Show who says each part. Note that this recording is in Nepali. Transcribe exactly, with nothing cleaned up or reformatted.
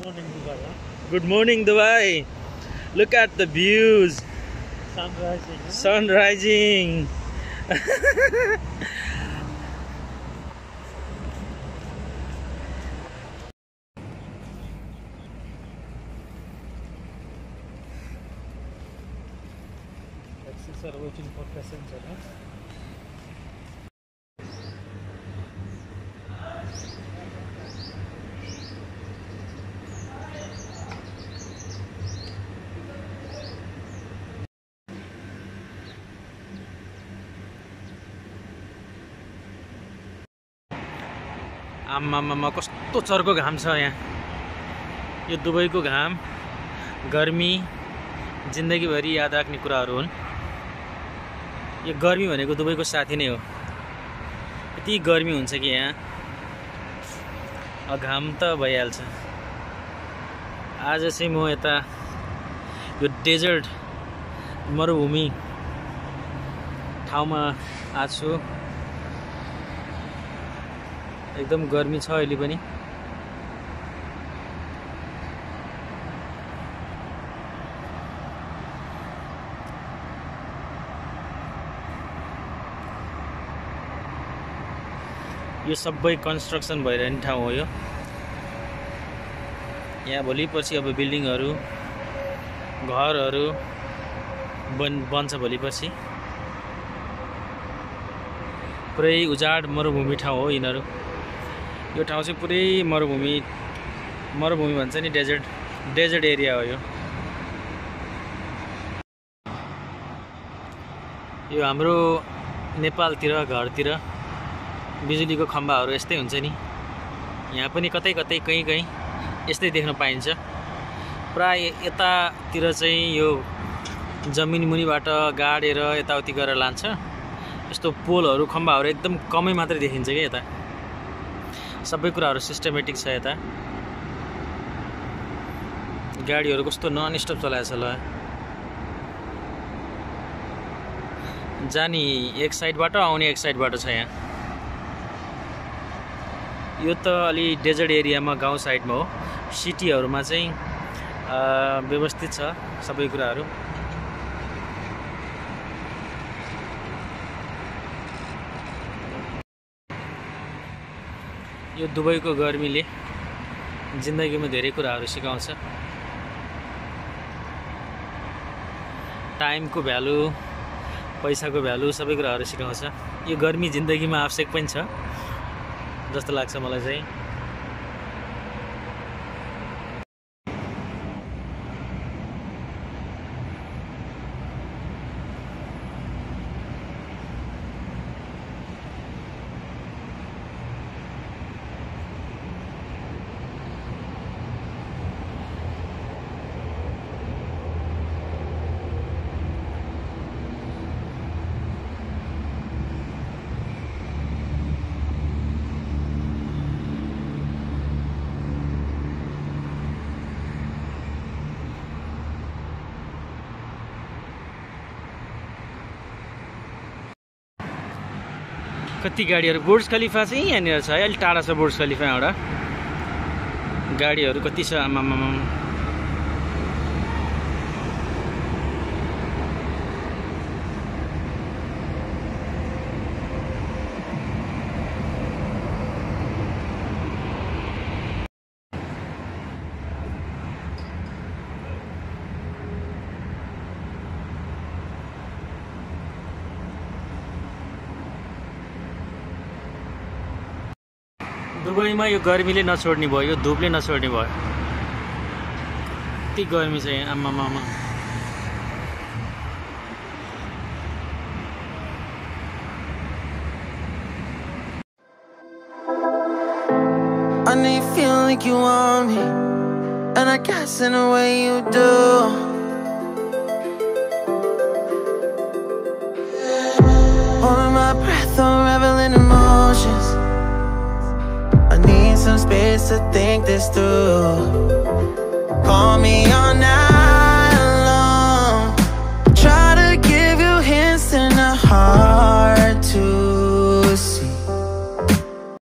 Speaker 1: morning, Dubai. Huh?
Speaker 2: Good morning, Dubai. Look at the views.
Speaker 1: Sun rising. Huh?
Speaker 2: Sun rising.
Speaker 1: Taxis are waiting for passenger. Huh?
Speaker 2: आम्मामा कस्तो चर्को घाम छ यहाँ। यो दुबईको घाम, गर्मी जिन्दगीभरि याद राख्ने कुराहरू हुन्। यो गर्मी भनेको दुबईको साथी नै हो। यति गर्मी हुन्छ कि यहाँ घाम त भइहाल्छ। आज चाहिँ म यता यो डेजर्ट मरुभूमि ठाउँमा आएको छु। एकदम गर्मी छ अहिले पनि। यो सबै कन्स्ट्रक्सन भइरहने ठाउँ हो। यो यहाँ भोलि पछि अब बिल्डिङहरू घरहरू बन बन्छ भोलि पछि। पुरै उजाड मरुभूमि ठाउँ हो यिनीहरू। यो ठाउँ चाहिँ पुरै मरुभूमि मरुभूमि भन्छ नि, डेजर्ट डेजर्ट एरिया हो यो। यो हाम्रो नेपालतिर घरतिर बिजुलीको खम्बाहरू यस्तै हुन्छ नि। यहाँ पनि कतै कतै कहीँ कहीँ यस्तै देख्न पाइन्छ। प्राय यतातिर चाहिँ यो जमिन मुनिबाट गाडेर यताउति गरेर लान्छ। यस्तो पोलहरू खम्बाहरू एकदम कमै मात्रै देखिन्छ क्या यता। सबै कुराहरू सिस्टमेटिक छ यता। गाडीहरू कस्तो नन स्टप चलाएको छ ल। जाने एक साइडबाट आउने एक साइडबाट छ यहाँ। यो त अलि डेजर्ट एरियामा गाउँ साइडमा हो। सिटीहरूमा चाहिँ व्यवस्थित छ सबै कुराहरू। यो दुबईको गर्मीले जिन्दगीमा धेरै कुराहरू सिकाउँछ। टाइमको भ्यालु, पैसाको भ्यालु सबै कुराहरू सिकाउँछ। यो गर्मी जिन्दगीमा आवश्यक पनि छ जस्तो लाग्छ मलाई चाहिँ। कति गाडीहरू। बुर्ज खलिफा चाहिँ यहाँनिर छ है, अलिक टाढा छ बुर्ज खलिफा एउटा। गाडीहरू कति छ आमामा। दुबईमा यो गर्मीले नछोड्ने भयो, यो धुपले नछोड्ने भयो। यति गर्मी छ यहाँ आम्मामा।
Speaker 3: I know you feel like you want me, and I guess in a way you do. Holding my breath, unraveling emotions. I need some space to think this through. Call me on